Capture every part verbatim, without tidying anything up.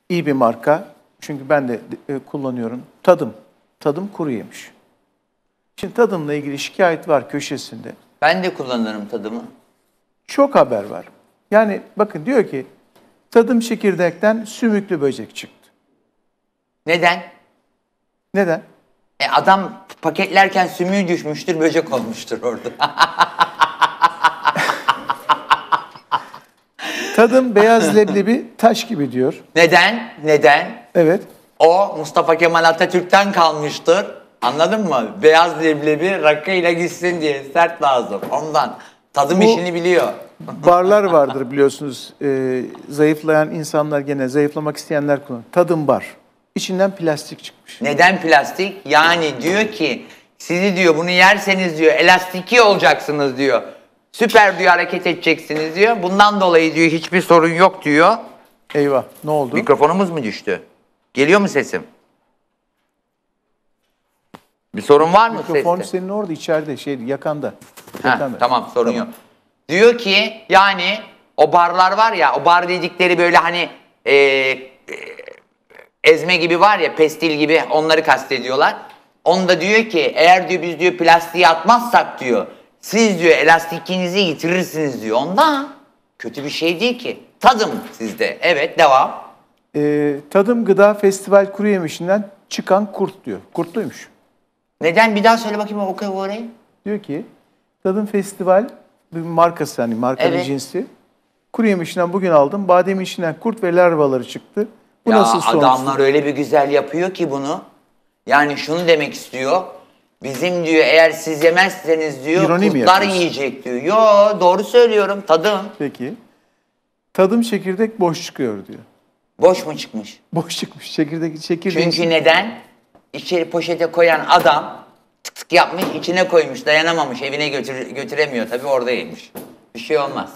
İyi bir marka. Çünkü ben de e, kullanıyorum. Tadım. Tadım kuru yemiş. Şimdi tadımla ilgili şikayet var köşesinde. Ben de kullanırım tadımı. Çok haber var. Yani bakın diyor ki tadım çekirdekten sümüklü böcek çıktı. Neden? Neden? E adam paketlerken sümüğü düşmüştür, böcek olmuştur orada. Tadım beyaz leblebi taş gibi diyor. Neden? Neden? Evet. O Mustafa Kemal Atatürk'ten kalmıştır. Anladın mı? Beyaz leblebi rakıyla gitsin diye sert lazım. Ondan. Tadım Bu, işini biliyor. Barlar vardır biliyorsunuz. Ee, zayıflayan insanlar gene zayıflamak isteyenler kullanır. Tadım bar. İçinden plastik çıkmış. Neden plastik? Yani diyor ki sizi diyor bunu yerseniz diyor elastiki olacaksınız diyor. Süper diyor hareket edeceksiniz diyor. Bundan dolayı diyor hiçbir sorun yok diyor. Eyvah ne oldu? Mikrofonumuz mu düştü? Geliyor mu sesim? Bir sorun var mı Mikrofon seste? senin orada içeride şey yakanda. Heh, yakanda. tamam sorun Tamam. yok. Diyor ki yani o barlar var ya o bar dedikleri böyle hani e, e, ezme gibi var ya pestil gibi onları kastediyorlar. Onda diyor ki eğer diyor biz diyor plastiği atmazsak diyor siz diyor elastikinizi yitirirsiniz diyor. Ondan kötü bir şey değil ki. Tadım sizde. Evet devam. Ee, Tadım Gıda Festival kuru yemişinden çıkan kurt diyor. Kurtluymuş. Neden? Bir daha söyle bakayım o orayı. Diyor ki Tadım Festival bir markası hani markanın Evet. cinsi. Kuru yemişinden bugün aldım. Badem içinden kurt ve larvaları çıktı. Bu Ya nasıl sonuç? adamlar öyle bir güzel yapıyor ki bunu. Yani şunu demek istiyor. Bizim diyor eğer siz yemezseniz diyor İroni mi kurtlar yapıyorsun? yiyecek diyor. Yo doğru söylüyorum tadım. Peki. Tadım çekirdek boş çıkıyor diyor. Boş mu çıkmış? Boş çıkmış. Çekirdek çekirdek. Çünkü neden? İçeri poşete koyan adam tık tık yapmış içine koymuş dayanamamış evine götür götüremiyor tabii orada yemiş. Bir şey olmaz.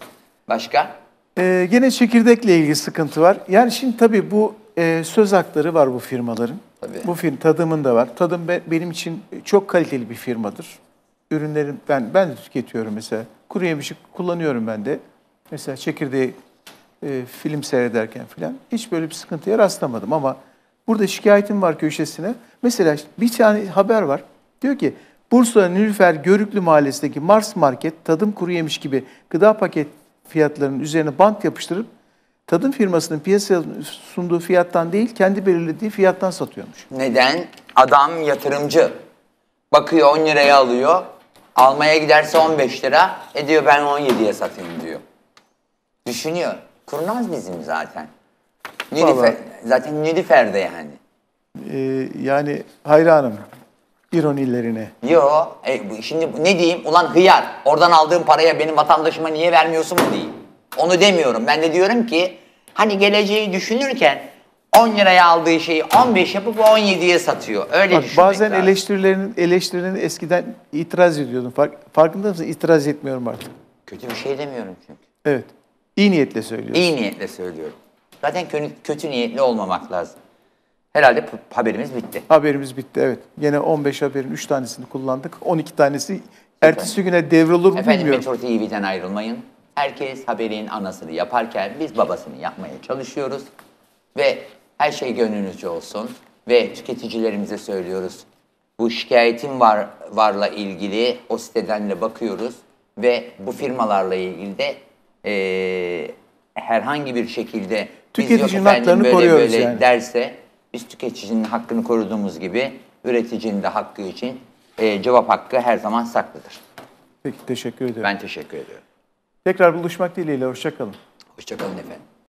Başka? Ee, gene çekirdekle ilgili sıkıntı var. Yani şimdi tabii bu e, söz hakları var bu firmaların. Tabii. Bu firma Tadım'ın da var. Tadım be, benim için çok kaliteli bir firmadır. Ürünlerin ben ben de tüketiyorum mesela. Kuru yemişi kullanıyorum ben de. Mesela çekirdeği e, film seyrederken falan hiç böyle bir sıkıntıya rastlamadım ama burada şikayetim var köşesine. Mesela bir tane haber var. Diyor ki Bursa Nilüfer Görüklü Mahallesi'ndeki Mars Market tadım kuru yemiş gibi gıda paket fiyatlarının üzerine bant yapıştırıp tadım firmasının piyasaya sunduğu fiyattan değil kendi belirlediği fiyattan satıyormuş. Neden? Adam yatırımcı. Bakıyor on liraya alıyor. Almaya giderse on beş lira. E diyor ben on yediye satayım diyor. Düşünüyor. Kurnaz bizim zaten. Nilüfer, Vallahi. zaten Nilüfer'de yani. Ee, yani hayranım ironilerine. Yo, e, bu- şimdi ne diyeyim? Ulan hıyar, oradan aldığım paraya benim vatandaşıma niye vermiyorsun mu diyeyim? Onu demiyorum. Ben de diyorum ki, hani geleceği düşünürken on liraya aldığı şeyi on beş yapıp on yediye satıyor. Öyle Bak, düşünmek bazen lazım. eleştirilerin eleştirilerini eskiden itiraz ediyordum. Fark, farkında mısın? İtiraz etmiyorum artık. Kötü bir şey demiyorum çünkü. Evet. İyi niyetle söylüyorum. İyi niyetle söylüyorum. Zaten kötü, kötü niyetli olmamak lazım. Herhalde p- haberimiz bitti. Haberimiz bitti evet. Yine on beş haberin üç tanesini kullandık. on iki tanesi ertesi güne devrolur mu Efendim bilmiyorum. Metro T V'den ayrılmayın. Herkes haberin anasını yaparken biz babasını yapmaya çalışıyoruz. Ve her şey gönlünüzce olsun. Ve tüketicilerimize söylüyoruz. Bu şikayetim var varla ilgili o siteden de bakıyoruz. Ve bu firmalarla ilgili de eee, herhangi bir şekilde biz Tüketicinin yok efendim haklarını böyle koruyoruz böyle yani. derse biz tüketicinin hakkını koruduğumuz gibi üreticinin de hakkı için eee, cevap hakkı her zaman saklıdır. Peki teşekkür ederim. Ben teşekkür ediyorum. Tekrar buluşmak dileğiyle. Hoşça kalın. Hoşça kalın efendim.